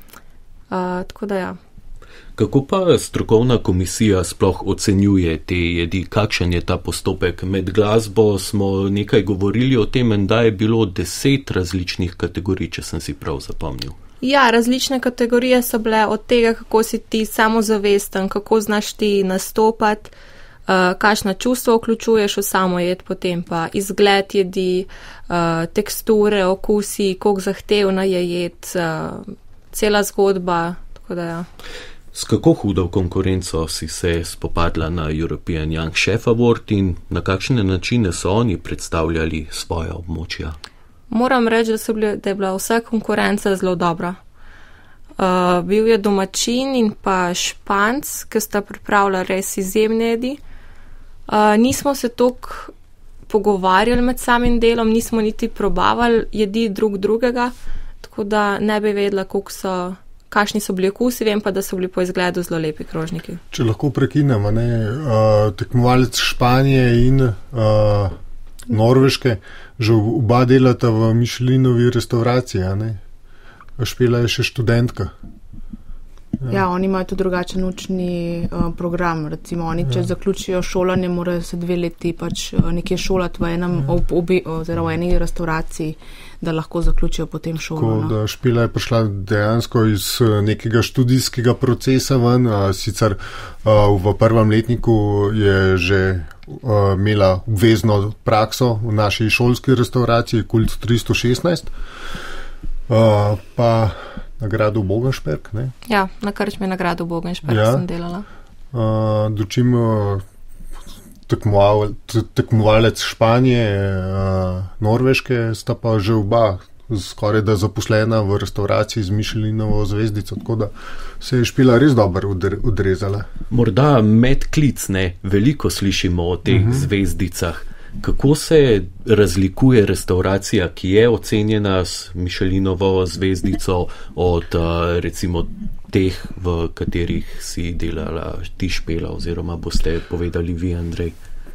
Tako da ja. Kako pa strokovna komisija sploh ocenjuje te jedi? Kakšen je ta postopek? Med glasbo smo nekaj govorili o tem, da je bilo 10 različnih kategorij, če sem si prav zapomnil. Ja, različne kategorije so bile od tega, kako si ti samozavesten, kako znaš ti nastopati, kakšna čustva vključuješ v samo jed, potem pa izgled jedi, teksture, okusi, koliko zahtevna je jed, cela zgodba, tako da ja. S kako hudo konkurenco si se spopadla na European Young Chef Award in na kakšne načine so oni predstavljali svoje območja? Moram reči, da je bila vsa konkurenca zelo dobra. Bil je domačin in pa Španc, ki sta pripravila res izjemne jedi. Nismo se toliko pogovarjali med samim delom, nismo niti probavali jedi drugega, tako da ne bi vedela, kakšni so bili okusi, vem pa, da so bili po izgledu zelo lepi krožniki. Če lahko prekinemo, tekmovalec Španije in Norveške, že oba delata v Michelinovi restavraciji, Špela je še študentka. Ja, oni imajo tudi drugačen učni program. Recimo, oni, če zaključijo šolanje, morajo se 2 leti pač nekje šolati v eni restavraciji, da lahko zaključijo potem šolo. Tako da Špela je prišla dejansko iz nekega študijskega procesa ven, sicer v prvem letniku je že imela obvezno prakso v naši šolski restavraciji Kult 316, pa na gradu Bogenšperk, ne? Ja, na krčmi na gradu Bogenšperk sem delala. Dočim tekmovalec Španije, Norveške, sta pa že oba skoraj da zaposlena v restavraciji z Michelinovo zvezdico, tako da se je Špela res dobro odrezala. Morda medklic, veliko slišimo o teh zvezdicah. Kako se razlikuje restauracija, ki je ocenjena s Michelinovo zvezdico od recimo teh, v katerih si delala ti, Špela, oziroma boste povedali vi, Andrej?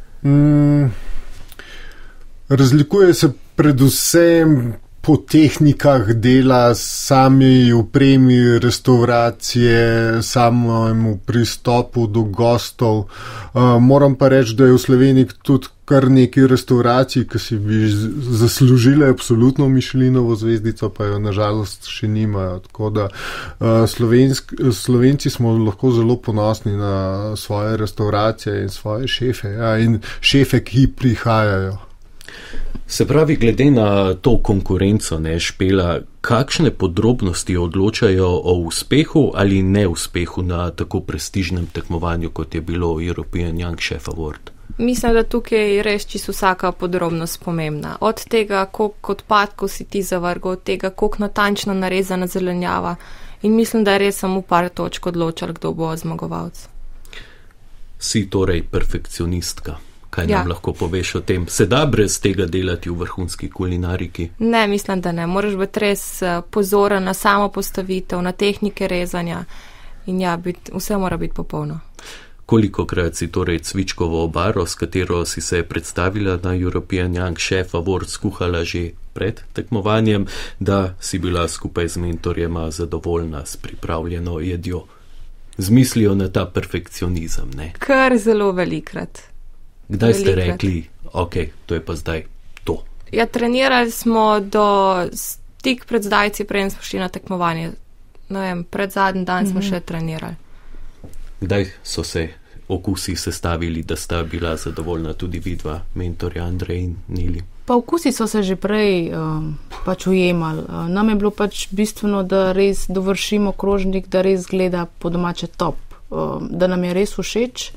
Razlikuje se predvsem po tehnikah dela, sami opremi restauracije, samemu pristopu do gostov. Moram pa reči, da je v Sloveniji tudi kar nekaj restauracij, ki si bi zaslužile absolutno Michelinovo zvezdico, pa jo nažalost še nimajo. Tako da Slovenci smo lahko zelo ponosni na svoje restauracije in svoje šefe, in šefe, ki prihajajo. Se pravi, glede na to konkurenco, Špela, kakšne podrobnosti odločajo o uspehu ali neuspehu na tako prestižnem tekmovanju, kot je bilo European Young Chef Award? Mislim, da tukaj je res čisto vsaka podrobnost pomembna. Od tega, koliko odpadkov si ti zavrgal, od tega, koliko natančno narezana zelenjava. In mislim, da je res samo par točk odločal, kdo bo zmagovalec. Si torej perfekcionistka. Kaj nam lahko poveš o tem? Se da brez tega delati v vrhunski kulinariki? Ne, mislim, da ne. Moraš biti res pozoren na samo postavitev, na tehnike rezanja in vse mora biti popolno. Kolikokrat si torej cvičkovo obaro, s katero si se predstavila na European Young Chef Award, skuhala že pred tekmovanjem, da si bila skupaj z mentorjema zadovoljna s pripravljeno jedjo? Z mislijo na ta perfekcionizem, ne? Kar zelo velikrat. Kdaj ste rekli, ok, to je pa zdaj to? Ja, trenirali smo tik pred zdajci, preden smo šli na tekmovanje. Pred zadnji dan smo še trenirali. Kdaj so se okusi sestavili, da sta bila zadovoljna tudi vidva, mentorja Andrej in Neli? Pa okusi so se že prej pač ujemali. Nam je bilo pač bistveno, da res dovršimo krožnik, da res gleda po domače top, da nam je res všeč.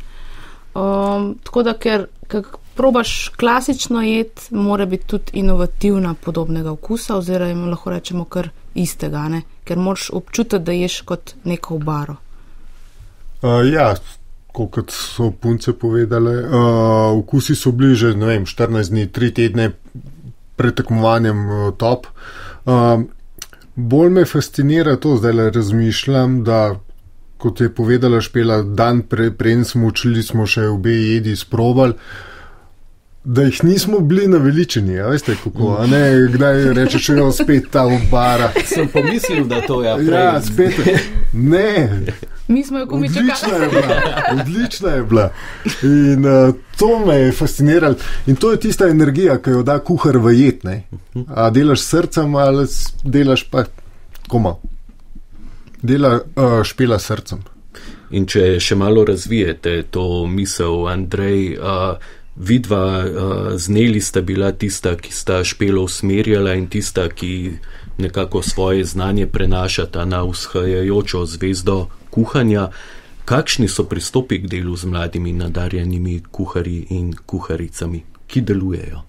Tako da, ker probaš klasično jed, mora biti tudi inovativna podobnega okusa, oziroma lahko rečemo kar istega, ne? Ker moraš občutiti, da ješ kot neko obaro. Ja, kot so punce povedale, okusi so bili že, 14 dni, 3 tedne pred tekmovanjem top. Bolj me fascinira to, zdaj razmišljam, da kot je povedala Špela, dan preden smo učili, smo še obe jedi sprobali, da jih nismo bili naveličeni, a veste kako, a ne, kdaj rečeš, jo spet ta obara. Sem pomislil, da to je prej. Ja, spet, ne. Mi smo jo komi čakali. Odlična je bila. In to me je fasciniralo. In to je tista energija, ki jo da kuhar v jed, ne. A delaš srcem ali delaš pa koma? Dela Špela srcem. In če še malo razvijete to misel, Andrej, vidva z Neli sta bila tista, ki sta Špelo usmerjala in tista, ki nekako svoje znanje prenašata na vzhajajočo zvezdo kuhanja. Kakšni so pristopi k delu z mladimi nadarjenimi kuharji in kuharicami, ki delujejo?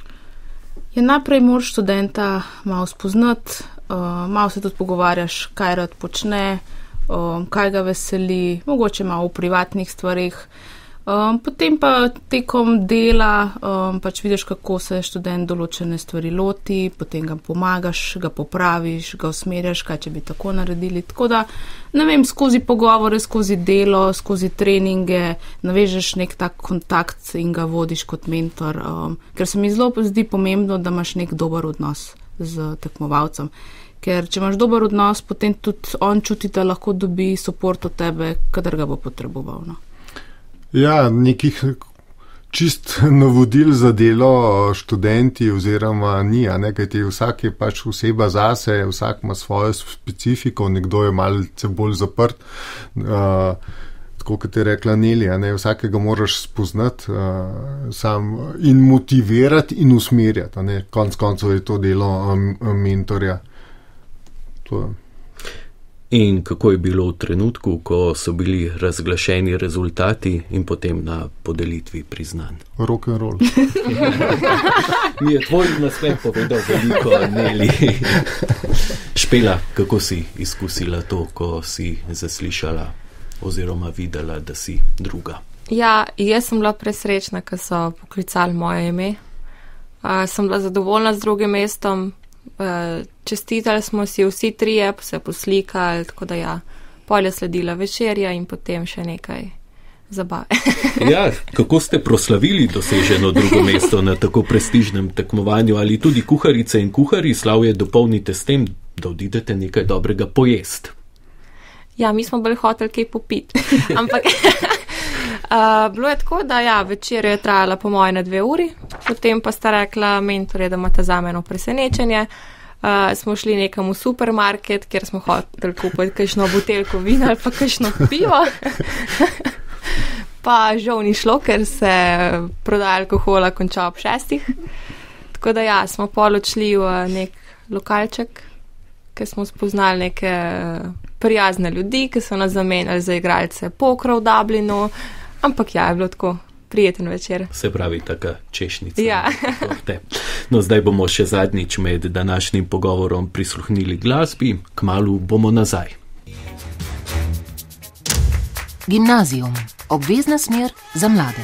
Najprej moraš študenta malo spoznati, malo se tudi pogovarjaš, kaj rad počne, kaj ga veseli, mogoče malo v privatnih stvarih. Potem pa tekom dela pač vidiš, kako se študent določene stvari loti, potem ga pomagaš, ga popraviš, ga usmerjaš, kaj če bi tako naredili. Tako da, skozi pogovore, skozi delo, skozi treninge navežeš nek tak kontakt in ga vodiš kot mentor, ker se mi zelo zdi pomembno, da imaš nek dober odnos z tekmovalcem. Ker če imaš dober odnos, potem tudi on čuti, da lahko dobi support od tebe, kadar ga bo potreboval. No. Ja, nekih čist navodil za delo študenti oziroma ni, kajti vsak je pač oseba zase, vsak ima svojo specifiko, nekdo je malce bolj zaprt, tako kot je rekla Neli, vsakega moraš spoznati sam in motivirati in usmerjati, konec koncev je to delo mentorja. To je. In kako je bilo v trenutku, ko so bili razglašeni rezultati in potem na podelitvi priznanj? Rock and roll. Mi je tvoj nasvet povedal veliko, Neli. Špela, kako si izkusila to, ko si zaslišala oziroma videla, da si druga? Ja, jaz sem bila presrečna, ko so poklicali moje ime. Sem bila zadovoljna z drugim mestom. Čestitali smo si vsi trije, se poslikali, tako da ja, pol je sledila večerja in potem še nekaj zabave. Ja, kako ste proslavili doseženo drugo mesto na tako prestižnem tekmovanju, ali tudi kuharice in kuhari slavje dopolnite s tem, da odidete nekaj dobrega pojest? Ja, mi smo bolj hoteli kaj popiti, ampak bilo je tako, da ja, večer je trajala po moje na 2 uri, potem pa sta rekla mentorje, da imate za meno presenečenje. Smo šli nekam v supermarket, kjer smo hoteli kupiti kakšno buteljko vina ali pa kakšno pivo. Pa žal ni šlo, ker se prodaja alkohola konča ob 6. Tako da ja, smo pol odšli v nek lokalček, ker smo spoznali neke prijazne ljudi, ki so nas zamenjali za igralce pokra v Dublinu, ampak ja, je bilo tako prijeten večer. Se pravi, taka češnica. Ja. No, zdaj bomo še zadnjič med današnjim pogovorom prisluhnili glasbi, kmalu bomo nazaj. Gimnazijum. Obvezna smer za mlade.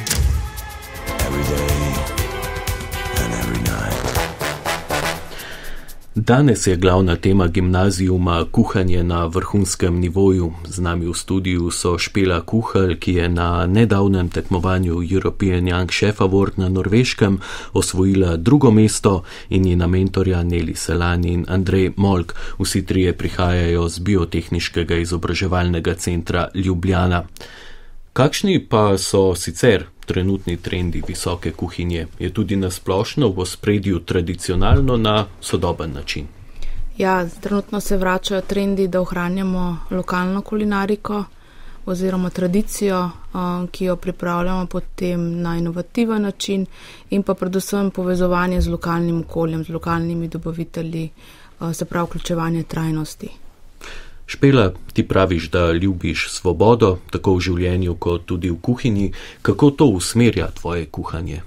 Danes je glavna tema gimnazijuma kuhanje na vrhunskem nivoju. Z nami v studiu so Špela Kuhelj, ki je na nedavnem tekmovanju European Young Chef Award na Norveškem osvojila 2. mesto, in njena mentorja Neli Selan in Andrej Molk. Vsi trije prihajajo z Biotehniškega izobraževalnega centra Ljubljana. Kakšni pa so sicer trenutni trendi visoke kuhinje? Je tudi nasplošno v ospredju tradicionalno na sodoben način? Ja, trenutno se vračajo trendi, da ohranjamo lokalno kulinariko. oziroma tradicijo, ki jo pripravljamo potem na inovativen način in pa predvsem povezovanje z lokalnim okoljem, z lokalnimi dobavitelji, se pravi vključevanje trajnosti. Špela, ti praviš, da ljubiš svobodo, tako v življenju kot tudi v kuhinji. Kako to usmerja tvoje kuhanje?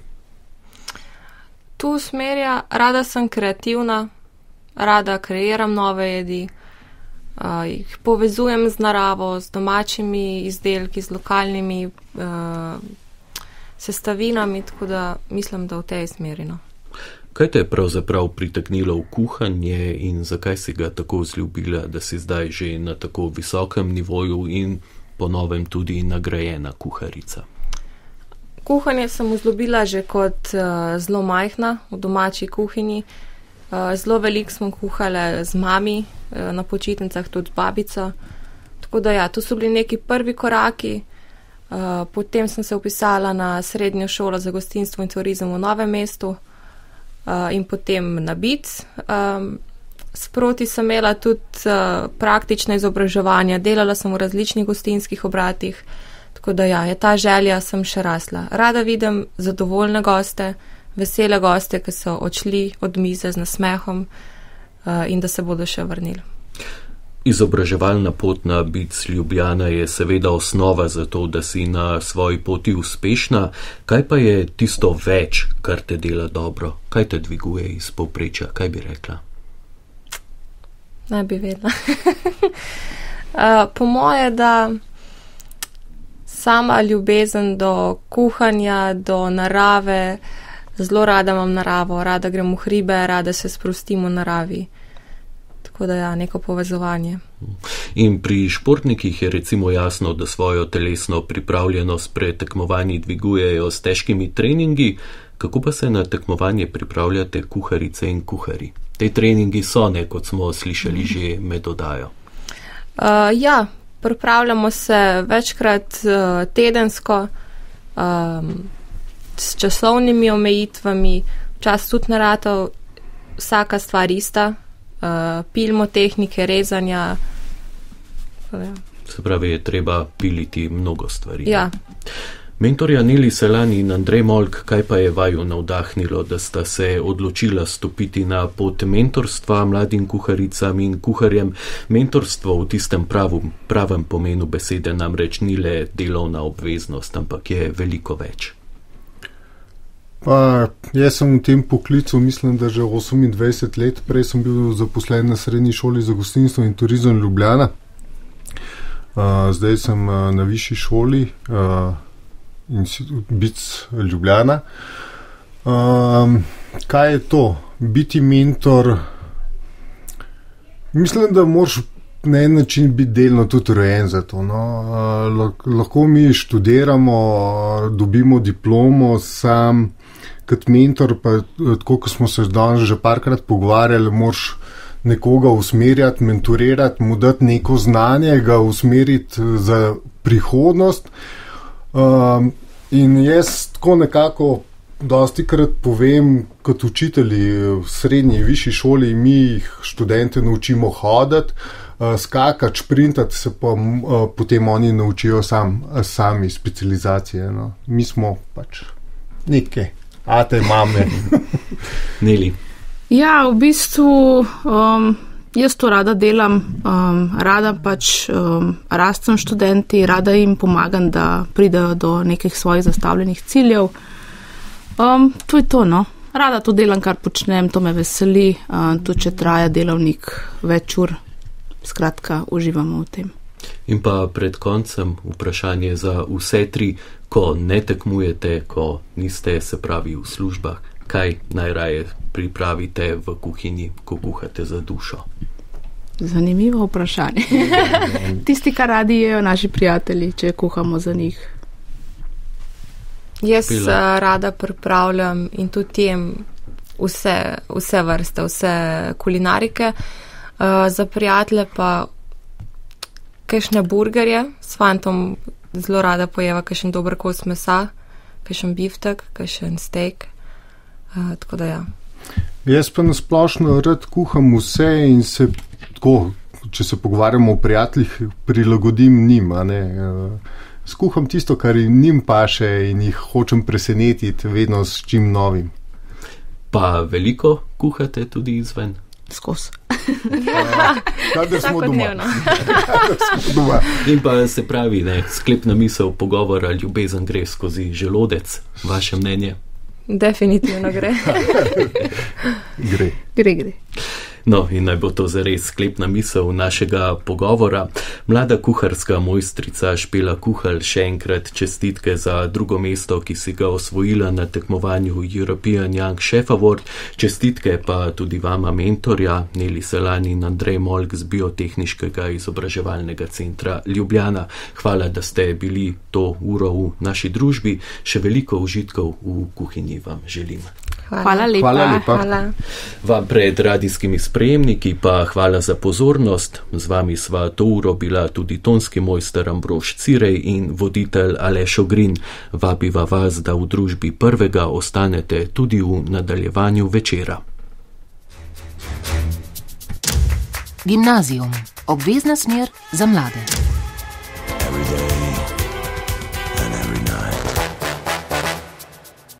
Tu usmerja, rada sem kreativna, rada kreiram nove jedi, jih povezujem z naravo, z domačimi izdelki, z lokalnimi sestavinami, tako da mislim, da v tej smeri. No. Kaj te je pravzaprav pritaknilo v kuhanje in zakaj si ga tako vzljubila, da si zdaj že na tako visokem nivoju in po novem tudi nagrajena kuharica? Kuhanje sem vzljubila že kot zelo majhna v domači kuhinji. Zelo veliko smo kuhale z mami, na počitnicah tudi z babico. Tako da ja, to so bili neki prvi koraki. Potem sem se upisala na srednjo šolo za gostinstvo in turizem v Novem mestu in potem na BIC. Sproti sem imela tudi praktične izobraževanja, delala sem v različnih gostinskih obratih. Tako da ja, je ta želja sem še rasla. Rada vidim zadovoljne goste, vesele goste, ki so odšli od mize z nasmehom in da se bodo še vrnili. Izobraževalna pot na BIC Ljubljana je seveda osnova za to, da si na svoji poti uspešna. Kaj pa je tisto več, kar te dela dobro? Kaj te dviguje iz povprečja? Kaj bi rekla? Ne bi vedela. Po moje, da sama ljubezen do kuhanja, do narave, zelo rada imam naravo, rada grem v hribe, rada se sprostim v naravi. Tako da ja, neko povezovanje. In pri športnikih je recimo jasno, da svojo telesno pripravljenost pred tekmovanji dvigujejo s težkimi treningi. Kako pa se na tekmovanje pripravljate kuharice in kuhari? Te treningi so, kot smo slišali že med oddajo. Ja, pripravljamo se večkrat tedensko, s časovnimi omejitvami, včasih tudi narata vsaka stvar ista, pilimo tehnike rezanja. Se pravi, je treba piliti mnogo stvari. Ja. Mentorja Neli Selan in Andrej Molk, kaj pa je vaju navdahnilo, da sta se odločila stopiti na pot mentorstva mladim kuharicam in kuharjem? Mentorstvo v tistem pravem pomenu besede namreč ni le delovna obveznost, ampak je veliko več. Pa, jaz sem v tem poklicu, mislim, da že 28 let, prej sem bil zaposlen na srednji šoli za gostinstvo in turizem Ljubljana. Zdaj sem na višji šoli BIC Ljubljana. Kaj je to? Biti mentor, mislim, da moraš na en način biti delno tudi rojen za to. No? Lahko mi študiramo, dobimo diplomo, sam kot mentor, pa tako, ko smo se danes že parkrat pogovarjali, moraš nekoga usmerjati, mentorirati, mu dati neko znanje, ga usmeriti za prihodnost. In jaz tako nekako dosti krat povem, kot učitelji v srednji, višji šoli, mi jih študente naučimo hoditi, skakati, šprintati, se pa potem oni naučijo sami specializacije. No. Mi smo pač neke ate mame. Neli. Ja, v bistvu jaz to rada delam, rada pač rastem študenti, rada jim pomagam, da pridejo do nekih svojih zastavljenih ciljev. To je to, no. Rada to delam, kar počnem, to me veseli, tudi če traja delovnik več ur, skratka, uživamo v tem. In pa pred koncem vprašanje za vse tri, ko ne tekmujete, ko niste, se pravi, v službah, kaj najraje pripravite v kuhinji, ko kuhate za dušo? Zanimivo vprašanje. Tisti, kar radi jejo naši prijatelji, če kuhamo za njih. Jaz rada pripravljam in tudi jem vse vrste, vse kulinarike. Za prijatelje pa kakšne burgerje, s fantom zelo rada pojeva kakšen dober kos mesa, kakšen biftek, kakšen steak. Tako da ja. Jaz pa nasplošno rad kuham vse in se tako če se pogovarjamo o prijateljih, prilagodim njim, a ne. Skuham tisto, kar njim paše in jih hočem presenetiti vedno s čim novim. Pa veliko kuhate tudi izven? Skos. Kadar smo doma. In pa se pravi, sklepna misel pogovora, ljubezen gre skozi želodec, vaše mnenje? Definitivno gre. Gre. No, in naj bo to zares sklepna misel našega pogovora. Mlada kuharska mojstrica Špela Kuhalj, še enkrat čestitke za drugo mesto, ki si ga osvojila na tekmovanju European Young Chef Award. Čestitke pa tudi vama mentorja, Neli Selani in Andrej Molk z Biotehniškega izobraževalnega centra Ljubljana. Hvala, da ste bili to uro v naši družbi. Še veliko užitkov v kuhinji vam želim. Hvala lepa. Hvala. Vam pred radijskimi sprejemniki pa hvala za pozornost. Z vami sva to uro bila tudi tonski mojster Ambrož Cirej in voditelj Aleš Ogrin. Vabiva vas, da v družbi prvega ostanete tudi v nadaljevanju večera. Gimnazijum. Obvezna smer za mlade.